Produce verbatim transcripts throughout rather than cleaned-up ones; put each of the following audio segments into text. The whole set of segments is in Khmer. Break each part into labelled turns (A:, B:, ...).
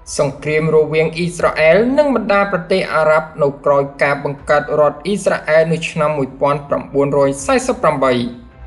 A: សង្គ្រាមរវាងអ៊ីស្រាអែលនិងបណ្ដាប្រទេសអារ៉ាប់នៅក្រោយការបង្កើតរដ្ឋអ៊ីស្រាអែលនៅឆ្នាំmột nghìn chín trăm bốn mươi tám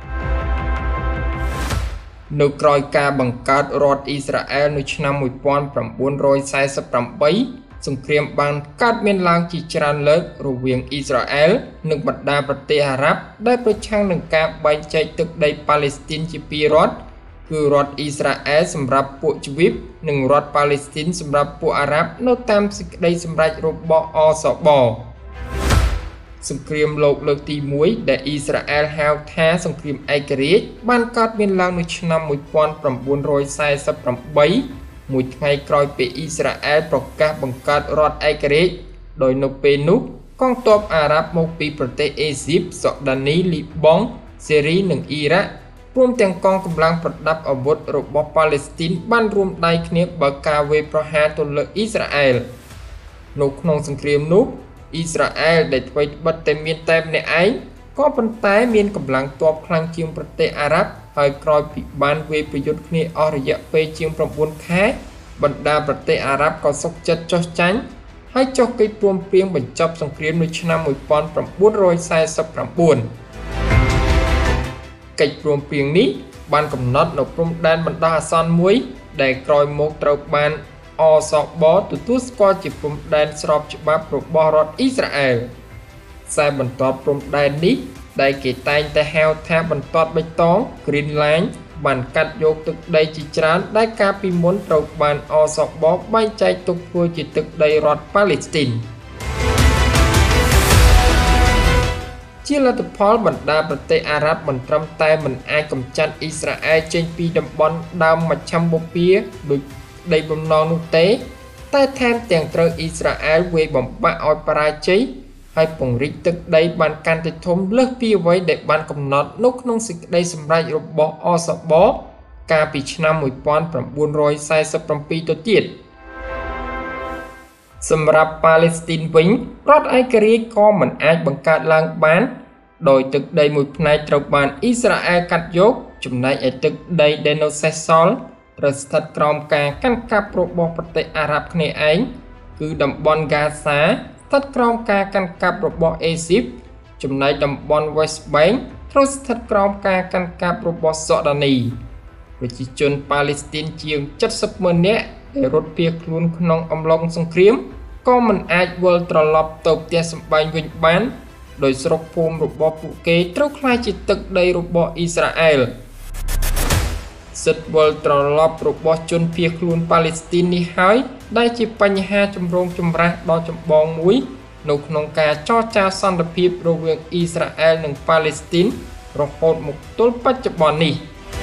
A: នៅក្រោយការបង្កើតរដ្ឋអ៊ីស្រាអែលនៅឆ្នាំmột nghìn chín trăm bốn mươi támសង្គ្រាមបានកើតមានឡើងជាច្រើនលើករវាងអ៊ីស្រាអែលនិងបណ្ដាប្រទេសអារ៉ាប់ដែលប្រឆាំងនឹងការបែងចែកទឹកដីប៉ាឡេស្ទីនជាពីររដ្ឋគឺរដ្ឋអ៊ីស្រាអែលសម្រាប់ពួកជីវិតនិងរដ្ឋប៉ាឡេស្ទីនសម្រាប់ពួកអារ៉ាប់នៅតាមសេចក្តីសម្រេចរបស់អសបសង្គ្រាមលោកលើកទីមួយដែលអ៊ីស្រាអែលហៅថាសង្គ្រាមឯករាជ្យបានកើតមានឡើងនៅឆ្នាំmột nghìn chín trăm bốn mươi támមួយថ្ងៃក្រោយពេលអ៊ីស្រាអែលប្រកាសបង្កើតរដ្ឋឯករាជ្យដោយនៅពេលនោះកងទ័ពអារ៉ាប់មកពីប្រទេសអេស៊ីបសូដានីលីបង់សេរីនិងអ៊ីរ៉ាក់រួមទាំងកងកម្លាំងប្រដាប់អាវុធរបស់ប៉ាឡេស្ទីនបានរួមដៃគ្នាបើកការវាយប្រហារទៅលើអ៊ីស្រាអែលនៅក្នុងសង្គ្រាមនោះអ៊ីស្រាអែលដែលធ្វើបិទតែមានតែម្នាក់ឯងក៏ប៉ុន្តែមានកម្លាំងទ័ពខ្លាំងជាងប្រទេសអារ៉ាប់ហើយក្រោយពីបានវាយប្រយុទ្ធគ្នាអស់រយៈពេលជាង៩ខែបណ្ដាប្រទេសអារ៉ាប់ក៏សុខចិត្តចុះចាញ់ហើយចុះកិច្ចព្រមព្រៀងបញ្ចប់សង្គ្រាមនៅឆ្នាំmột nghìn chín trăm bốn mươi támកិច្ចព្រមព្រៀងនេះបានកំណត់នៅព្រំដែនបណ្ដោះអាសន្នមួយដែលក្រោយមកត្រូវបានអសបទទួលស្គាល់ជាព្រំដែនស្របច្បាប់របស់រដ្ឋអ៊ីស្រាអែលខ្សែបន្ទាត់ព្រំដែននេះដែលគេតែងតែហៅថាបន្ទាត់បៃតង Green Line បានកាត់យកទឹកដីជាច្រើនដែលកាលពីមុនត្រូវបានអសបបែងចែកទុកធ្វើជាទឹកដីរដ្ឋប៉ាឡេស្ទីនជាលទ្ធផលបណ្ដាប្រទេសអារ៉ាប់មិនត្រឹមតែមិនអាចកម្ចាត់អ៊ីស្រាអែលចេញពីតំបន់ដើមមជ្ឈមបូព៌ាដោយដីបំណងនោះទេតែថែមទាំងត្រូវអ៊ីស្រាអែលវាយបំបាក់ឲ្យបរាជ័យហើយពង្រីកទឹកដីបានកាន់តែធំលើសពីអ្វីដែលបានកំណត់នៅក្នុងសេចក្តីសម្រេចរបស់អសបកាលពីឆ្នាំmột nghìn chín trăm bốn mươi támទៅទៀតសម្រាប់ប៉ាឡេស្ទីនវិញរដ្ឋឯករាជ្យក៏មិនអាចបង្កើតឡើងបានដោយទឹកដីមួយផ្នែកត្រូវបានអ៊ីស្រាអែលកាត់យកចំណែកឯទឹកដីដែលនៅសេសសល់ត្រូវស្ថិតក្រោមការកាន់កាប់របស់ប្រទេសអារ៉ាប់គ្នាឯងគឺតំបន់ហ្គាសាស្ថិតក្រោមការកាន់កាប់របស់អេស៊ីបចំណែកតំបន់ West Bank ត្រូវស្ថិតក្រោមការកាន់កាប់របស់សូដានីប្រជាជនប៉ាឡេស្ទីនជាងเจ็ดสิบម៉ឺននាក់ដែលរត់ភៀសខ្លួនក្នុងអំឡុងសង្គ្រាមក៏មិនអាចវិលត្រឡប់ទៅផ្ទះសម្បែងវិញបានដោយស្រុកភូមិរបស់ពួកគេត្រូវក្លាយជាទឹកដីរបស់អ៊ីស្រាអែលសិទ្ធិវិលត្រឡប់របស់ជនភៀសខ្លួនប៉ាឡេស្ទីននេះហើយដែលជាបញ្ហាចម្រូងចម្រាសដ៏ចម្បងមួយនៅក្នុងការចរចាសន្តិភាពរវាងអ៊ីស្រាអែលនិងប៉ាឡេស្ទីនរហូតមកទល់បច្ចុប្បន្ននេះ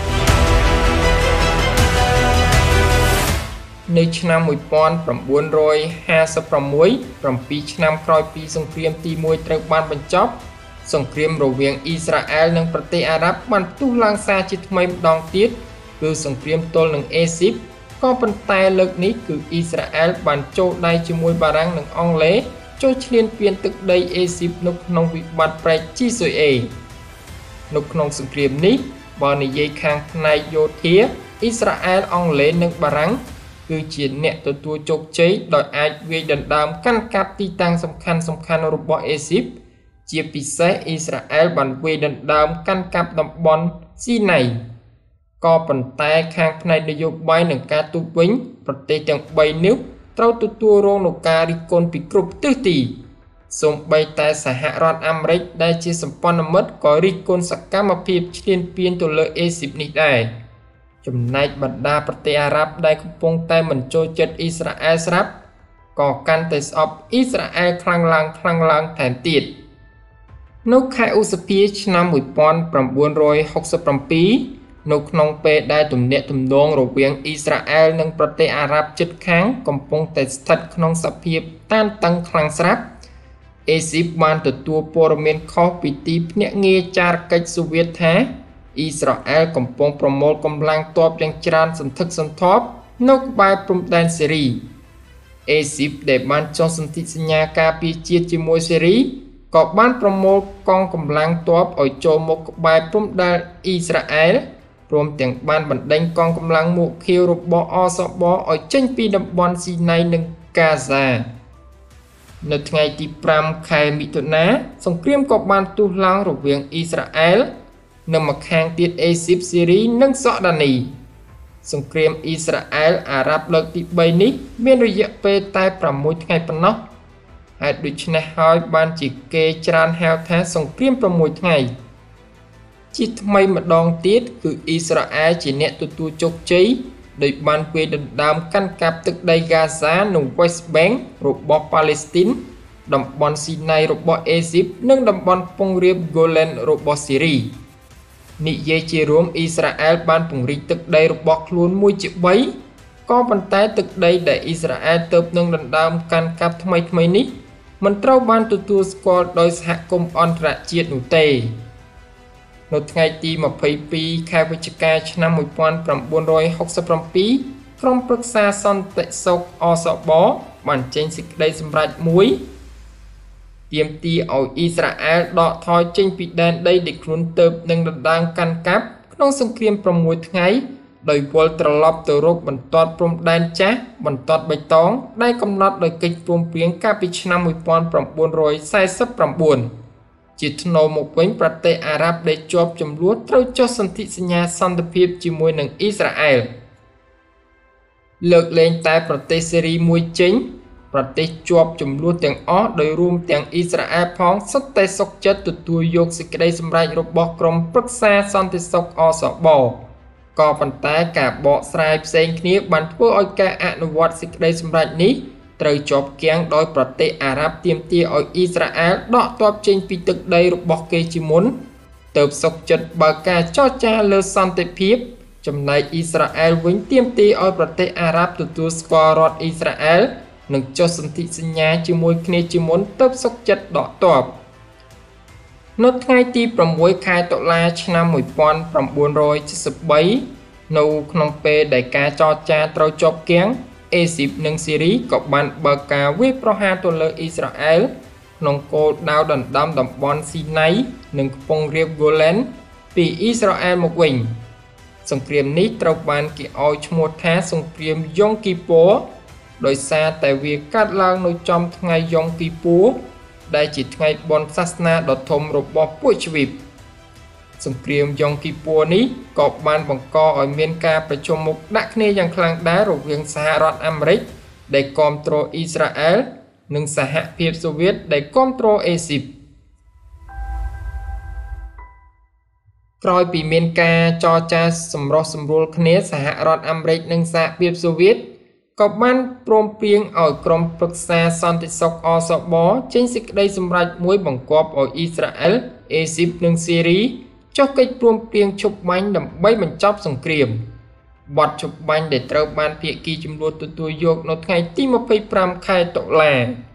A: នៅឆ្នាំmột nghìn chín trăm năm mươi sáu 7ឆ្នាំក្រោយពីសង្គ្រាមទីមួយត្រូវបានបញ្ចប់សង្គ្រាមរវាងអ៊ីស្រាអែលនិងប្រទេសអារ៉ាប់បានផ្ទុះឡើងសារជាថ្មីម្ដងទៀតគឺសង្គ្រាមទល់នឹងអេស៊ីបក៏ប៉ុន្តែលើកនេះគឺអ៊ីស្រាអែលបានចូលដៃជាមួយបារាំងនិងអង់គ្លេសចូលឈ្លានពានទឹកដីអេស៊ីបនៅក្នុងវិបត្តិប្រែកជីស៊ុយអេនៅក្នុងសង្គ្រាមនេះបើនិយាយខាងផ្នែកយោធាអ៊ីស្រាអែលអង់គ្លេសនិងបារាំងគឺជាអ្នកទទួលជោគជ័យដោយអាចវាយដណ្ដើមកាន់កាប់ទីតាំងសំខាន់សំខាន់របស់អេស៊ីបជាពិសេសអ៊ីស្រាអែលបានវាយដណ្ដើមកាន់កាប់តំបន់ស៊ីណៃក៏ប៉ុន្តែខាងផ្នែកនយោបាយនិងការទូតវិញប្រទេសទាំងបីនេះត្រូវទទួលរងនឹងការរិះគន់ពីគ្រប់ទិសទីសូម្បីតែសហរដ្ឋអាមេរិកដែលជាសម្ព័ន្ធមិត្តក៏រិះគន់សកម្មភាពឈ្លានពានទៅលើអេស៊ីបនេះដែរចំណែកបណ្ដាប្រទេសអារ៉ាប់ដែលកំពុងតែមិនចូលចិត្តអ៊ីស្រាអែលស្រាប់ក៏កាន់តែស្អប់អ៊ីស្រាអែលខ្លាំងឡើងខ្លាំងឡើងថែមទៀតនៅខែឧសភាឆ្នាំmột nghìn chín trăm sáu mươi bảyនៅក្នុងពេលដែលទំនាក់ទំនងរវាងអ៊ីស្រាអែលនិងប្រទេសអារ៉ាប់ជិតខាងកំពុងតែស្ថិតក្នុងសភាពតានតឹងខ្លាំងស្រាប់អេស៊ីបបានទទួលព័ត៌មានខុសពីទីភ្នាក់ងារចារកិច្ចសូវៀតថាអ៊ីស្រាអែលកំពុងប្រមូលកម្លាំងទ័ពយ៉ាងច្រើនសន្ធឹកសន្ធាប់នៅក្បែរព្រំដែនសេរីអេស៊ីបដែលបានចុះសន្ធិសញ្ញាការពារជាតិជាមួយសេរីក៏បានប្រមូលកងកម្លាំងទ័ពឲ្យចូលមកក្បែរព្រំដែនអ៊ីស្រាអែលព្រមទាំងបានបណ្ដេញកងកម្លាំងមួកខៀវរបស់អសបឲ្យចេញពីតំបន់ស៊ីណៃនិងកាហ្សានៅថ្ងៃទីប្រាំខែមិថុនាសង្គ្រាមក៏បានផ្ទុះឡើងរវាងអ៊ីស្រាអែលនិងម្ខាងទៀតអេស៊ីបស៊េរីនិងសូដានីសង្គ្រាមអ៊ីស្រាអែលអារ៉ាប់លើកទីបីនេះមានរយៈពេលតែប្រាំមួយថ្ងៃប៉ុណ្ណោះហេតុដូច្នេះហើយបានជាគេច្រើនហៅថាសង្គ្រាមប្រាំមួយថ្ងៃជាថ្មីម្ដងទៀតគឺអ៊ីស្រាអែលជាអ្នកទទួលជោគជ័យដោយបានវាយដណ្ដើមកាន់កាប់ទឹកដីហ្គាហ្សានិង West Bank របស់ប៉ាឡេស្ទីនតំបន់ស៊ីណៃរបស់អេស៊ីបនិងតំបន់ពង្រាប Golan របស់ស៊ីរីនិយាយជារួមអ៊ីស្រាអែលបានពង្រីកទឹកដីរបស់ខ្លួនមួយជាបីក៏ប៉ុន្តែទឹកដីដែលអ៊ីស្រាអែលទើបនឹងដណ្ដើមកាន់កាប់ថ្មីថ្មីនេះមិនត្រូវបានទទួលស្គាល់ដោយសហគមន៍អន្តរជាតិនោះទេនៅថ្ងៃទីម្ភៃពីរខែវិច្ឆិកាឆ្នាំmột nghìn chín trăm sáu mươi bảyក្រុមប្រឹក្សាសន្តិសុខអសបបានចេញសេចក្តីសម្រេចមួយទាមទារឲ្យអ៊ីស្រាអែលដកថយចេញពីដែនដីដែលខ្លួនទើបនឹងដណ្ដើមកាន់កាប់ក្នុងសង្គ្រាមប្រាំមួយថ្ងៃដោយវិលត្រឡប់ទៅរកបន្ទាត់ព្រំដែនចាស់បន្ទាត់បៃតងដែលកំណត់ដោយកិច្ចព្រមព្រៀងកាលពីឆ្នាំmột nghìn chín trăm bốn mươi chínជាថ្នូរមកវិញប្រទេសអារ៉ាប់ដែលជាប់ចំនួនត្រូវចុះសន្ធិសញ្ញាសន្តិភាពជាមួយនឹងអ៊ីស្រាអែលលើកលែងតែប្រទេសសេរីមួយចេញប្រទេសជាប់ចំនួនទាំងអស់ដោយរួមទាំងអ៊ីស្រាអែលផងសុទ្ធតែសុខចិត្តទទួលយកសេចក្តីសម្រេចរបស់ក្រុមប្រឹក្សាសន្តិសុខអសបក៏ប៉ុន្តែការបកស្រាយផ្សេងគ្នាបានធ្វើឲ្យការអនុវត្តសេចក្តីសម្រេចនេះត្រូវជាប់គាំងដោយប្រទេសអារ៉ាប់ទាមទារឲ្យអ៊ីស្រាអែលដកទ័ពចេញពីទឹកដីរបស់គេជាមុនទើបសុខចិត្តបើកការចរចាលើសន្តិភាពចំណែកអ៊ីស្រាអែលវិញទាមទារឲ្យប្រទេសអារ៉ាប់ទទួលស្គាល់រដ្ឋអ៊ីស្រាអែលនិងចុះសន្ធិសញ្ញាជាមួយគ្នាជាមុនទើបសុខចិត្តដកទ័ពនៅថ្ងៃទីប្រាំមួយខែតុលាឆ្នាំmột nghìn chín trăm bảy mươi baនៅក្នុងពេលដែលការចរចាត្រូវជាប់គាំងអេស៊ីបនិងស៊ីរីក៏បានបើកការវាយប្រហារទៅលើអ៊ីស្រាអែលក្នុងគោលដៅដណ្ដើមតំបន់ស៊ីណៃនិងខ្ពង់រាប Golan ពីអ៊ីស្រាអែលមកវិញសង្គ្រាមនេះត្រូវបានគេឲ្យឈ្មោះថាសង្គ្រាមយ៉ុងគីព័រដោយសារតែវាកាត់ឡើងនៅចំថ្ងៃយ៉ុងគីព័រដែលជាថ្ងៃបុណ្យសាសនាដ៏ធំរបស់ពួកជ្វីបសង្គ្រាមយ៉ុងគីព័រនេះក៏បានបង្កឲ្យមានការប្រជុំមុខដាក់គ្នាយ៉ាងខ្លាំងដែររវាងសហរដ្ឋអាមេរិកដែលគាំទ្រអ៊ីស្រាអែលនិងសហភាពសូវៀតដែលគាំទ្រអេស៊ីបក្រោយពីមានការចរចាសម្រុះសម្រួលគ្នាសហរដ្ឋអាមេរិកនិងសហភាពសូវៀតក៏បានព្រមព្រៀងឲ្យក្រុមប្រឹក្សាសន្តិសុខអសបចេញសេចក្តីសម្រេចមួយបង្គាប់ឲ្យអ៊ីស្រាអែលអេស៊ីបនិងស៊ីរីចុះកិច្ចព្រមព្រៀងឈប់បាញ់ដើម្បីបញ្ចប់សង្គ្រាមបទឈប់បាញ់ដែលត្រូវបានភាគីចំនួនទទួលយកនៅថ្ងៃទីម្ភៃប្រាំខែតុលា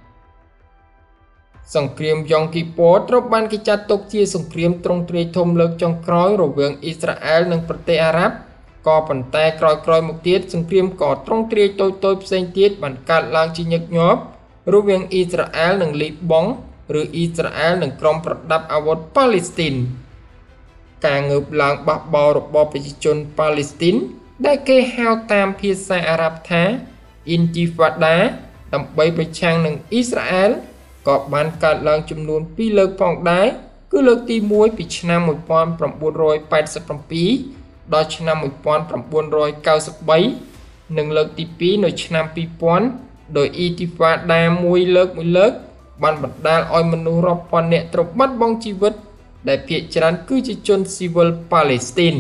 A: សង្គ្រាមយ៉ុងគីព័រត្រូវបានគេចាត់ទុកជាសង្គ្រាមទ្រង់ទ្រាយធំលើកចុងក្រោយរវាងអ៊ីស្រាអែលនិងប្រទេសអារ៉ាប់ក៏ប៉ុន្តែក្រោយៗមកទៀតសង្គ្រាមក៏ទ្រង់ទ្រាយតូចៗផ្សេងទៀតបានកើតឡើងជាញឹកញាប់រវាងអ៊ីស្រាអែលនិងលីបង់ឬអ៊ីស្រាអែលនិងក្រុមប្រដាប់អាវុធប៉ាឡេស្ទីនការងើបឡើងបះបោររបបប្រជាជនប៉ាឡេស្ទីនដែលគេហៅតាមភាសាអារ៉ាប់ថា Intifada ដើម្បីប្រឆាំងនឹងអ៊ីស្រាអែលក៏បានកើតឡើងចំនួនពីរលើកផងដែរគឺលើកទីមួយពីឆ្នាំmột nghìn chín trăm tám mươi bảyដល់ឆ្នាំmột nghìn chín trăm chín mươi baនិងលើកទីពីរនៅឆ្នាំពីរពាន់ដោយ Intifada មួយលើកមួយលើកបានបណ្ដាលឲ្យមនុស្សរាប់ពាន់នាក់ត្រូវបាត់បង់ជីវិតដែលភាគច្រើនគឺជាជនស៊ីវិលប៉ាឡេស្ទីន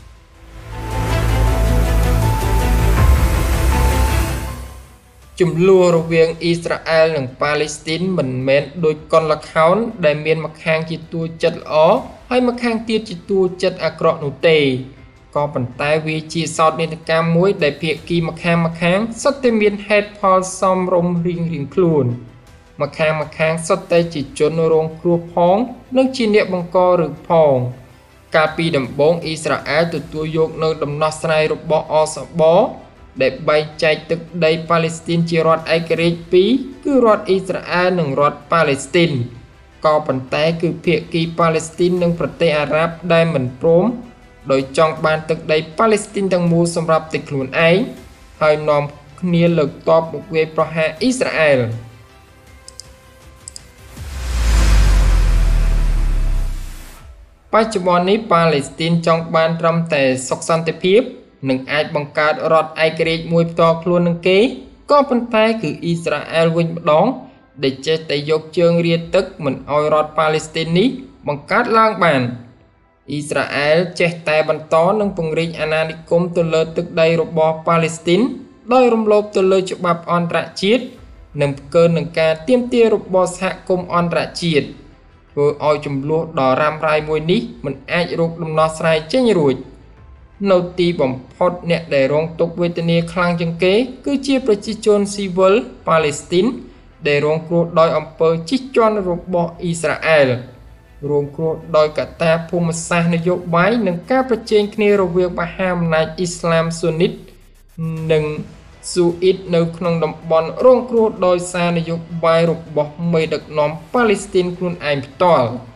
A: ជម្លោះរវាងអ៊ីស្រាអែលនិងប៉ាឡេស្ទីនមិនមែនដូចកុនល្ខោនដែលមានម្ខាងជាតួចិត្តល្អហើយម្ខាងទៀតជាតួចិត្តអាក្រក់នោះទេក៏ប៉ុន្តែវាជាសោកនាដកម្មមួយដែលភាគីម្ខាងម្ខាងសុទ្ធតែមានហេតុផលសមរម្យរៀងរៀងខ្លួនម្ខាងម្ខាងសុទ្ធតែជាជនរងគ្រោះផងនិងជាអ្នកបង្ករឿងផងកាលពីដំបូងអ៊ីស្រាអែលទទួលយកនៅដំណោះស្រាយរបស់អសបដែលបែងចែកទឹកដីប៉ាឡេស្ទីនជារដ្ឋឯករាជ្យពីរគឺរដ្ឋអ៊ីស្រាអែលនិងរដ្ឋប៉ាឡេស្ទីនក៏ប៉ុន្តែគឺភាគីប៉ាឡេស្ទីននិងប្រទេសអារ៉ាប់ដែលមិនព្រមដោយចង់បានទឹកដីប៉ាឡេស្ទីនទាំងមូលសម្រាប់តែខ្លួនឯងហើយនាំគ្នាលើកតបមកវាយប្រហារអ៊ីស្រាអែលបច្ចុប្បន្ននេះប៉ាឡេស្ទីនចង់បានត្រឹមតែសុខសន្តិភាពនិងអាចបង្កើតរដ្ឋឯករាជ្យមួយផ្ទាល់ខ្លួននឹងគេក៏ប៉ុន្តែគឺអ៊ីស្រាអែលវិញម្ដងដែលចេះតែយកជើងរាទឹកមិនឲ្យរដ្ឋប៉ាឡេស្ទីននេះបង្កើតឡើងបានអ៊ីស្រាអែលចេះតែបន្តនឹងពង្រីកអាណានិគមទៅលើទឹកដីរបស់ប៉ាឡេស្ទីនដោយរំលោភទៅលើច្បាប់អន្តរជាតិនិងផ្កើនឹងការទាមទាររបស់សហគមន៍អន្តរជាតិធ្វើឲ្យចំនួនដ៏រ៉ាំរ៉ៃមួយនេះមិនអាចរកដំណោះស្រាយចេញរួចនៅទីបំផុតអ្នកដែលរងទុក្ខវេទនាខ្លាំងជាងគេគឺជាប្រជាជនស៊ីវិលប៉ាឡេស្ទីនដែលរងគ្រោះដោយអំពើជិះជាន់របស់អ៊ីស្រាអែលរងគ្រោះដោយកត្តាភូមិសាស្ត្រនយោបាយនិងការប្រជែងគ្នារវាងមហាអំណាចអ៊ីស្លាមស៊ូនីតនិងស៊ូអ៊ីតនៅក្នុងតំបន់រងគ្រោះដោយសារនយោបាយរបស់មេដឹកនាំប៉ាឡេស្ទីនខ្លួនឯងផ្ទាល់